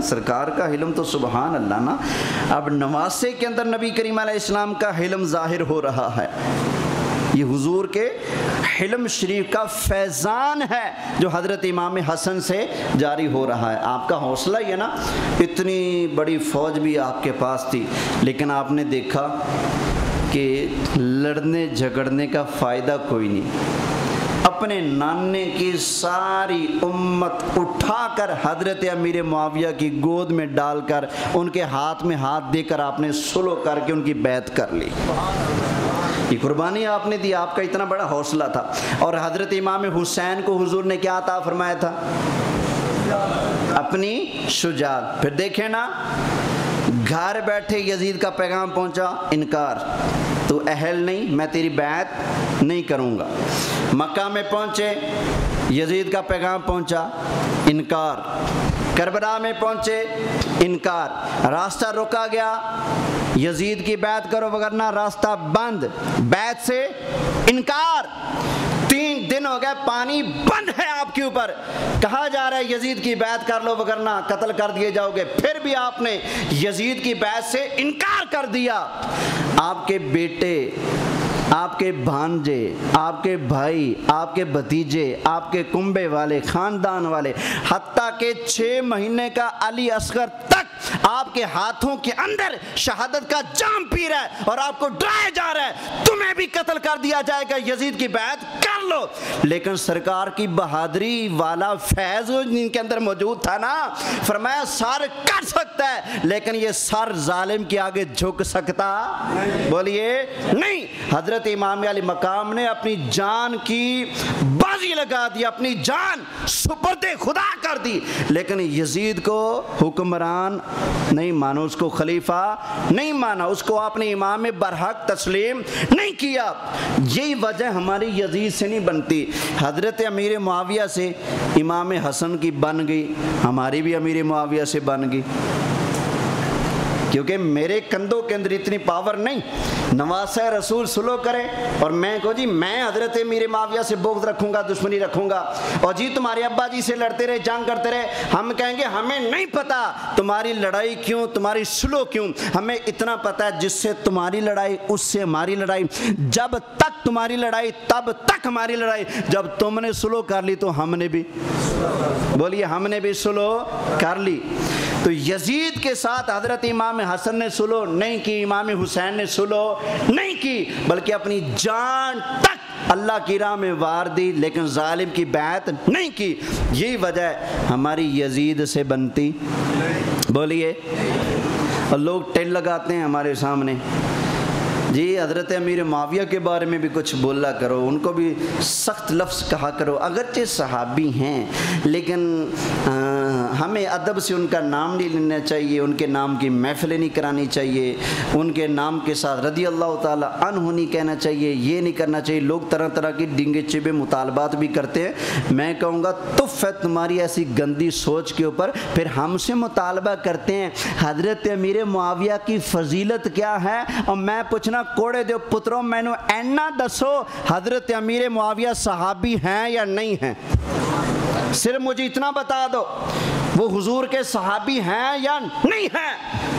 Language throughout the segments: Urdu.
سرکار کا علم تو سبحان اللہ نا. اب نواسے کے اندر نبی کریم علیہ السلام کا علم ظاہر ہو رہا ہے. یہ حضور کے حلم شریف کا فیضان ہے جو حضرت امام حسن سے جاری ہو رہا ہے. آپ کا حوصلہ یہ نا, اتنی بڑی فوج بھی آپ کے پاس تھی, لیکن آپ نے دیکھا کہ لڑنے جھگڑنے کا فائدہ کوئی نہیں. اپنے نانے کی ساری امت اٹھا کر حضرت امیر معاویہ کی گود میں ڈال کر ان کے ہاتھ میں ہاتھ دے کر آپ نے سلو کر کے ان کی بیعت کر لی. یہ قربانی آپ نے دی, آپ کا اتنا بڑا حوصلہ تھا. اور حضرت امام حسین کو حضور نے کیا عطا فرمایا تھا؟ اپنی شجاعت. پھر دیکھیں نا, گھر بیٹھے یزید کا پیغام پہنچا, انکار, تو اہل نہیں, میں تیری بیعت نہیں کروں گا. مکہ میں پہنچے, یزید کا پیغام پہنچا, انکار. کربلا میں پہنچے, انکار. راستہ روکا گیا, یزید کی بیعت کرو وگرنہ راستہ بند, بیعت سے انکار. 3 دن ہو گئے, پانی بند ہے آپ کے اوپر, کہا جا رہا ہے یزید کی بیعت کر لو وگرنہ قتل کر دیے جاؤ گے. پھر بھی آپ نے یزید کی بیعت سے انکار کر دیا. آپ کے بیٹے, آپ کے بھانجے, آپ کے بھائی, آپ کے بھتیجے, آپ کے کنبے والے, خاندان والے, حتیٰ کہ 6 مہینے کا علی اصغر تک آپ کے ہاتھوں کے اندر شہادت کا جام پی رہا ہے اور آپ کو ڈرایا جا رہا ہے تمہیں بھی قتل کر دیا جائے گا, یزید کی بیعت کر لو. لیکن سرکار کی بہادری والا فیض جن کے اندر موجود تھا نا, فرمایا سر کر سکتا ہے لیکن یہ سر ظالم کے آگے جھک سکتا, بولیے نہیں. حضرت امام علی مقام نے اپنی جان کی بازی لگا دی, اپنی جان سپرد خدا کر دی, لیکن یزید کو حکمران نہیں مانا, اس کو خلیفہ نہیں مانا, اس کو اپنے امام برحق تسلیم نہیں کیا. یہی وجہ ہماری یزید سے نہیں بنتی. حضرت امیر معاویہ سے امام حسن کی بن گئی, ہماری بھی امیر معاویہ سے بن گئی, کیونکہ میرے کندھوں کے اندر اتنی پاور نہیں. نواسہ رسول سلو کرے اور میں کہو جی میں حضرت امیر معاویہ سے بغض رکھوں گا, دشمنی رکھوں گا, اور جی تمہارے ابا جی سے لڑتے رہے, جنگ کرتے رہے, ہم کہیں گے ہمیں نہیں پتا تمہاری لڑائی کیوں, تمہاری سلو کیوں. ہمیں اتنا پتا ہے جس سے تمہاری لڑائی اس سے ہماری لڑائی, جب تک تمہاری لڑائی تب تک ہماری لڑائی, جب تم نے سلو کر لی تو ہم نے بھی, بولیے ہم نے بھی سلو کر لی. تو یزید کے ساتھ حضرت امام حسن نے سلو نہیں کی, امام حسین نے سلو نہیں کی, بلکہ اپنی جان تک اللہ کی راہ میں وار دی, لیکن ظالم کی بیعت نہیں کی. یہی وجہ ہے ہماری یزید سے بنتی, بولیے. اور لوگ ٹیل لگاتے ہیں ہمارے سامنے, جی حضرت امیر معاویہ کے بارے میں بھی کچھ بولا کرو, ان کو بھی سخت لفظ کہا کرو. اگرچہ صحابی ہیں لیکن ہمیں ادب سے ان کا نام نہیں لینا چاہیے, ان کے نام کی محفلیں نہیں کرانی چاہیے, ان کے نام کے ساتھ رضی اللہ تعالیٰ عنہ نہیں کہنا چاہیے, یہ نہیں کرنا چاہیے. لوگ طرح طرح کی ڈنگے چبے مطالبات بھی کرتے ہیں. میں کہوں گا تف ہے تمہاری ایسی گندی سوچ کے اوپر. پھر ہم سے مطالبہ کرتے ہیں حضرت امیر معاویہ کی فضیلت کیا ہے, اور میں پوچھنا کوڑے دو پتروں مینو اینا دسو حضرت امیر معاویہ صحابی ہیں یا نہیں ہیں, صرف مجھے اتنا بتا دو, وہ حضور کے صحابی ہیں یا نہیں ہیں.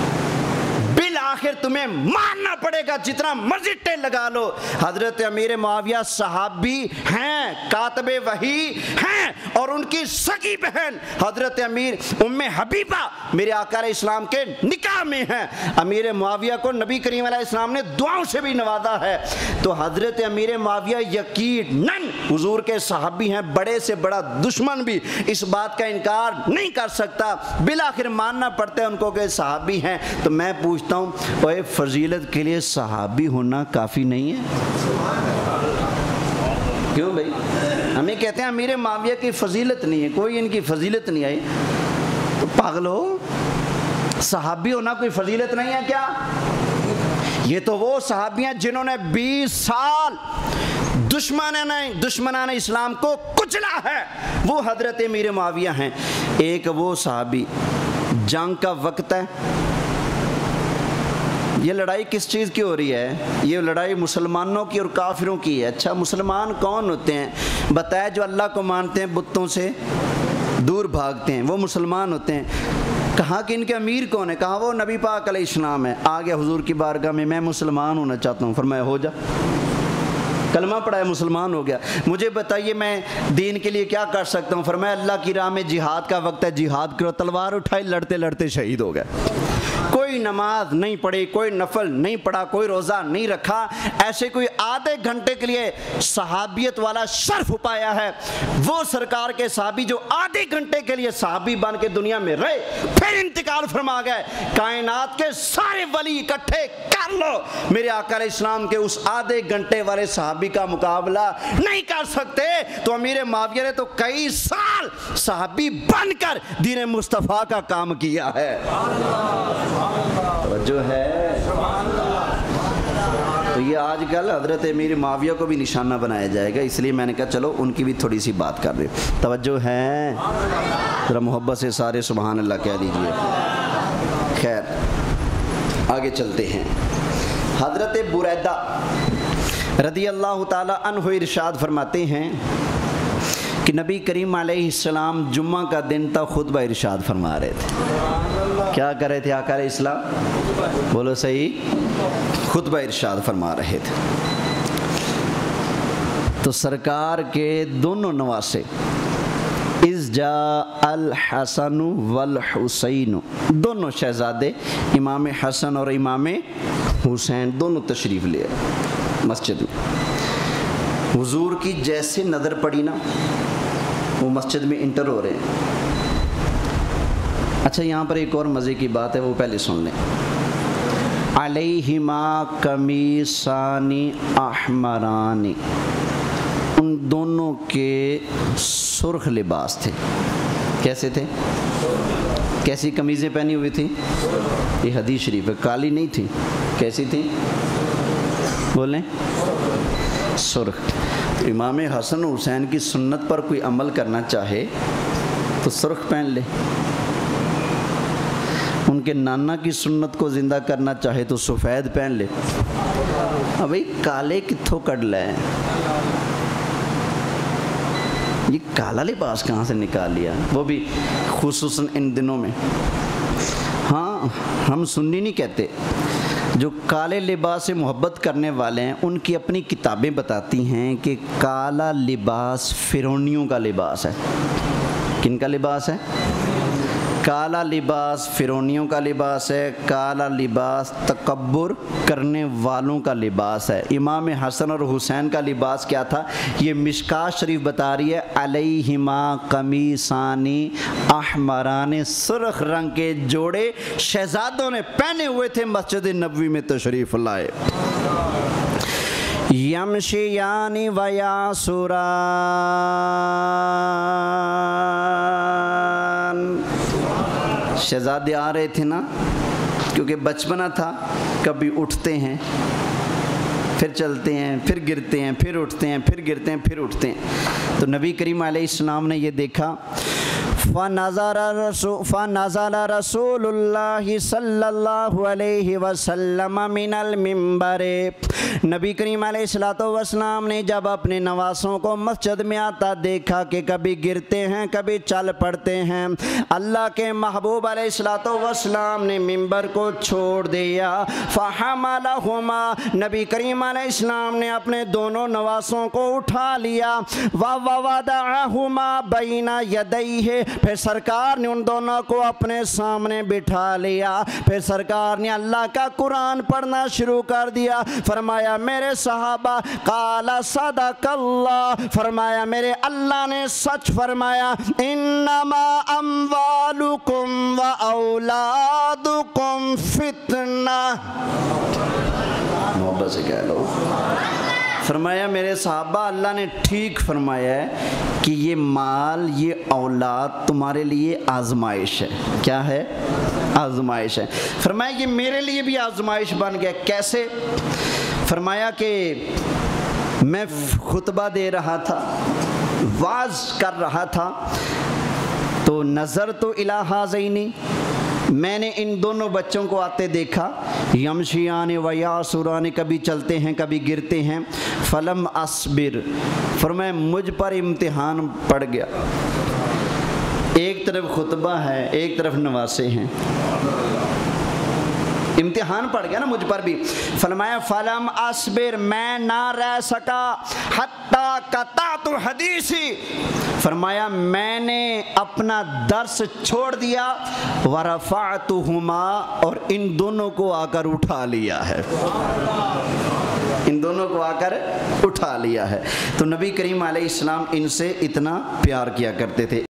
بالآخر تمہیں ماننا پڑے گا, جتنا مرضی ٹیل لگا لو, حضرت امیر معاویہ صحابی ہیں, کاتب وحی ہیں, اور ان کی سگی بہن حضرت امیر ام حبیبہ میرے آقا علیہ السلام کے نکاح میں ہیں. امیر معاویہ کو نبی کریم علیہ السلام نے دعاؤں سے بھی نوازا ہے. تو حضرت امیر معاویہ یقیناً حضور کے صحابی ہیں, بڑے سے بڑا دشمن بھی اس بات کا انکار نہیں کر سکتا, بالآخر ماننا پڑتا ہے ان کو کہ صحابی ہیں. تو میں پوچھتا ہوں, اوے فضیلت کے لیے صحابی ہونا کافی نہیں ہے؟ کیوں بھائی؟ ہمیں کہتے ہیں امیر معاویہ کی فضیلت نہیں ہے, کوئی ان کی فضیلت نہیں آئی. تو پاگل ہو, صحابی ہونا کوئی فضیلت نہیں ہے کیا؟ یہ تو وہ صحابی ہیں جنہوں نے 20 سال دشمنان اسلام کو کچلا ہے, وہ حضرت امیر معاویہ ہیں. ایک وہ صحابی, جنگ کا وقت ہے, یہ لڑائی کس چیز کی ہو رہی ہے؟ یہ لڑائی مسلمانوں کی اور کافروں کی ہے. اچھا مسلمان کون ہوتے ہیں بتایا؟ جو اللہ کو مانتے ہیں, بتوں سے دور بھاگتے ہیں, وہ مسلمان ہوتے ہیں. کہا کہ ان کے امیر کون ہے؟ کہا وہ نبی پاک علیہ السلام ہے۔ آ گیا حضور کی بارگاہ میں مسلمان ہونا چاہتا ہوں۔ فرمایا ہو جا، کلمہ پڑھا ہے، مسلمان ہو گیا۔ مجھے بتائیے میں دین کے لیے کیا کر سکتا ہوں؟ فرمایا اللہ کی راہ میں جہاد کا وقت ہے، جہاد کرو۔ تلوار اٹھائی، لڑتے لڑتے شہید ہو گئے۔ کوئی نماز نہیں پڑھی، کوئی نفل نہیں پڑھا، کوئی روزہ نہیں رکھا، ایسے کوئی آدھے گھنٹے کے لیے صحابیت والا شرف پایا ہے وہ سرکار کے صحابی جو آدھے گھنٹے کے لیے صحابی بن کے دنیا میں رہے پھر انتقال فرما گئے۔ کائنات کے سارے ولی اکٹھے کر لو، میرے آقا علیہ السلام کے اس آدھے گھنٹے والے صحابی کا مقابلہ نہیں کر سکتے۔ تو امیر معاویہ نے تو کئی سال صحابی بن کر دین مصطفیٰ کا کام کیا ہے۔ توجہ ہے؟ تو یہ آج کل حضرت امیر معاویہ کو بھی نشانہ بنایا جائے گا، اس لیے میں نے کہا چلو ان کی بھی تھوڑی سی بات کر دیں۔ توجہ ہے؟ ذرا محبت سے سارے سبحان اللہ کہہ دیجئے۔ خیر آگے چلتے ہیں۔ حضرت بریدہ رضی اللہ تعالی عنہ ارشاد فرماتے ہیں کہ نبی کریم علیہ السلام جمعہ کا دن تھا، خطبہ ارشاد فرما رہے تھے۔ کیا کر رہے تھے آقا علیہ السلام؟ بولو صحیح، خطبہ ارشاد فرما رہے تھے۔ تو سرکار کے دونوں نواسے اذ جاء الحسن والحسین، دونوں شہزادے امام حسن اور امام حسین دونوں تشریف لے مسجد میں۔ حضور کی جیسے نظر پڑی نا وہ مسجد میں انٹر ہو رہے ہیں۔ اچھا یہاں پر ایک اور مزے کی بات ہے، وہ پہلے سن لیں۔ علیہما قمیصان احمران، ان دونوں کے سرخ لباس تھے۔ کیسے تھے؟ کیسی قمیضیں پہنی ہوئی تھی؟ یہ حدیث شریف ہے، کالی نہیں تھی۔ کیسی تھی؟ بولیں، سرخ۔ امام حسن و حسین کی سنت پر کوئی عمل کرنا چاہے تو سرخ پہن لے، ان کے نانا کی سنت کو زندہ کرنا چاہے تو سفید پہن لے۔ اب بھائی کالے کتھوں کٹ لائے، یہ کالا لباس کہاں سے نکال لیا، وہ بھی خصوصاً ان دنوں میں۔ ہاں ہم سنی نہیں کہتے، جو کالے لباس سے محبت کرنے والے ہیں ان کی اپنی کتابیں بتاتی ہیں کہ کالا لباس فرعونیوں کا لباس ہے۔ کن کا لباس ہے؟ کالا لباس فرعونیوں کا لباس ہے، کالا لباس تکبر کرنے والوں کا لباس ہے۔ امام حسن اور حسین کا لباس کیا تھا؟ یہ مشکات شریف بتا رہی ہے، علیہما قمیصان احمران، سرخ رنگ کے جوڑے شہزادوں نے پہنے ہوئے تھے، مسجد نبوی میں تشریف لائے۔ یمشیان ویاسران، شہزادے آ رہے تھے نا، کیونکہ بچپنا تھا، کبھی اٹھتے ہیں پھر چلتے ہیں، پھر گرتے ہیں، پھر اٹھتے ہیں، پھر گرتے ہیں، پھر اٹھتے ہیں۔ تو نبی کریم علیہ السلام نے یہ دیکھا، فنزل رسول اللہ صلی اللہ علیہ وسلم من المنبر، نبی کریم علیہ السلام نے جب اپنے نواسوں کو مسجد میں آتا دیکھا کہ کبھی گرتے ہیں کبھی چل پڑتے ہیں، اللہ کے محبوب علیہ السلام نے منبر کو چھوڑ دیا۔ فحملہما، نبی کریم علیہ السلام نے اپنے دونوں نواسوں کو اٹھا لیا، ووضعہما بین یدیہ، پھر سرکار نے ان دونوں کو اپنے سامنے بٹھا لیا، پھر سرکار نے اللہ کا قرآن پڑھنا شروع کر دیا۔ فرمایا میرے صحابہ، قال صدق اللہ، فرمایا میرے اللہ نے سچ فرمایا، انما اموالکم و اولادکم فتنہ، محبت سے کہہ لو، فرمایا میرے صحابہ اللہ نے ٹھیک فرمایا ہے کہ یہ مال یہ اولاد تمہارے لیے آزمائش ہے۔ کیا ہے؟ آزمائش ہے۔ فرمایا یہ میرے لیے بھی آزمائش بن گیا۔ کیسے؟ فرمایا کہ میں خطبہ دے رہا تھا، واعظ کر رہا تھا، تو نظر تو الی ھذین، میں نے ان دونوں بچوں کو آتے دیکھا، یمشیان و یاسران، کبھی چلتے ہیں کبھی گرتے ہیں، فلم اصبر، فرمایا مجھ پر امتحان پڑ گیا، ایک طرف خطبہ ہے، ایک طرف نواسے ہیں، امتحان پڑ گیا نا مجھ پر بھی۔ فرمایا فلم اصبر، میں نہ رہ سکا، حتی قطعت حدیثی، فرمایا میں نے اپنا درس چھوڑ دیا، ورفعتہما، اور ان دونوں کو آ کر اٹھا لیا ہے، ان دونوں کو آ کر اٹھا لیا ہے۔ تو نبی کریم علیہ السلام ان سے اتنا پیار کیا کرتے تھے۔